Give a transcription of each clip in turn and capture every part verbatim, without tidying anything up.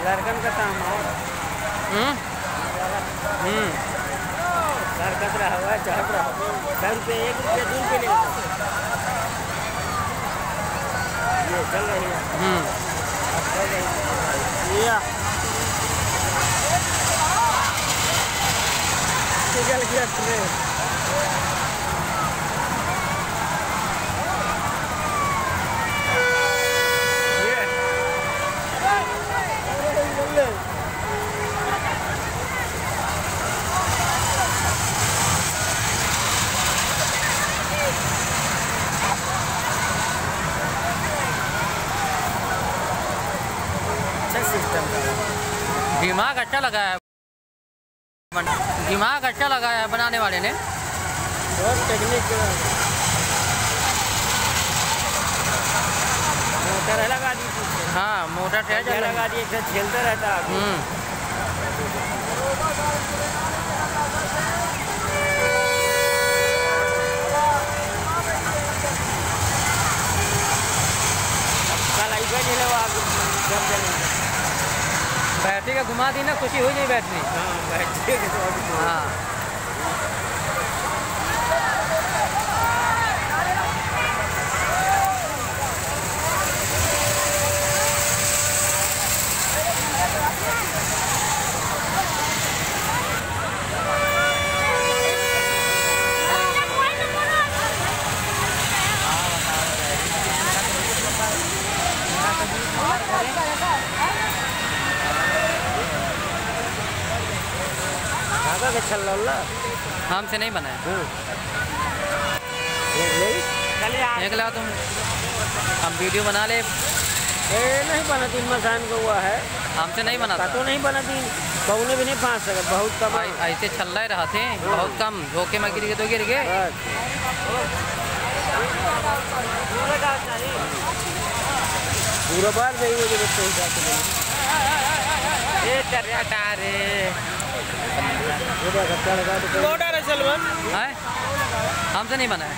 लड़कन का काम हम्म हम्म लड़कत रहा हुआ चढ़ रहा सौ रुपये एक रुपये दो रुपये लेगा ये चल रही है। हम्म चल रही है निकल गया ट्रेन। दिमाग अच्छा लगाया दिमाग अच्छा लगाया बनाने वाले ने बहुत टेक्निक मोटर लगा दी थी। हाँ मोटर ट्रेजर लगा दिए झेलता रहता है। बैटरी का घुमा दी ना खुशी हो जाए बैटरी। हाँ बैटरी हाँ हमसे नहीं बना है। एक लगा तुम हम वीडियो बना ले नहीं बना तीन मसान को हुआ है हमसे नहीं बना तो नहीं बना तीन बहुने भी नहीं फांस सके बहुत कम ऐसे छल्ला ही रहा थे बहुत कम धोखे में गिर गए तो गिर गए। पूरा बार सही हो गया हमसे नहीं बना है।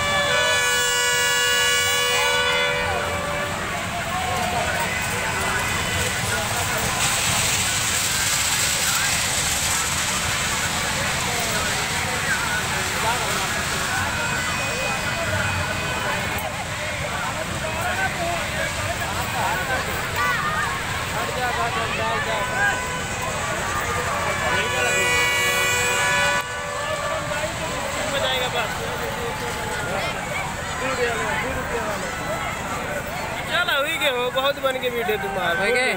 चलो हुई के हो बहुत बन के वीडियो तुम्हारा हो गए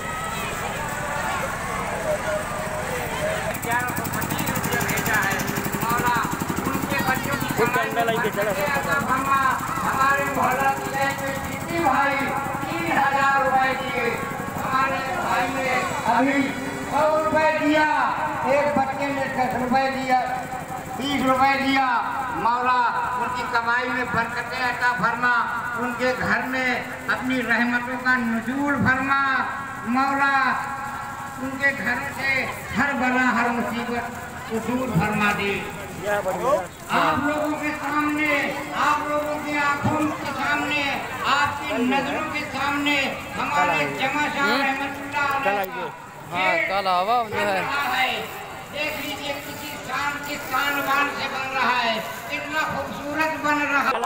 हमारे मोहल्ला जिले के टीटी भाई तीन हजार रुपए दिए हमारे भाई ने अभी सौ रुपए दिया एक बच्चे ने दस रुपए दिया तीस रुपए दिया। मौला उनकी कमाई में बरकतें अता फरमा उनके घर में अपनी रहमतों का नुज़ूल फरमा। मौला उनके घर से हर बला हर मुसीबत दूर फरमा दे। आप लोगों के सामने आप लोगों की आंखों के सामने आपकी नजरों के सामने हमारे जमा शाह रहमतुल्लाह अलैह हाँ कल हवा जो है देख लीजिए किसी शान की शानवान से बन रहा है कितना खूबसूरत बन रहा है।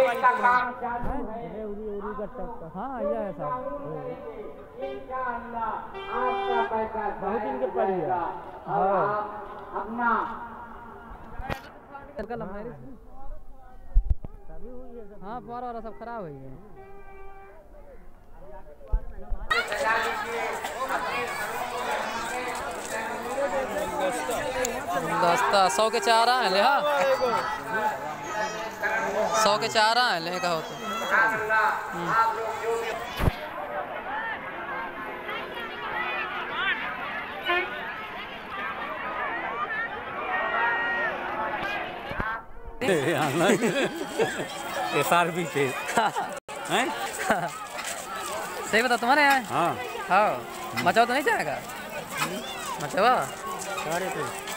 हाँ ये है साहब इंशाअल्लाह आपका पैसा बहुत दिन के पड़ेगा और आप अपना हाँ फुहारा वाला सब खराब है। दस्ता सौ के चार आए ले हाँ सौ के चार आए ले का होता एस आर बी पे हैं सही बता तुम्हारे यहाँ हाँ हाँ मचाओ तो नहीं जाएगा मचावा सारे पे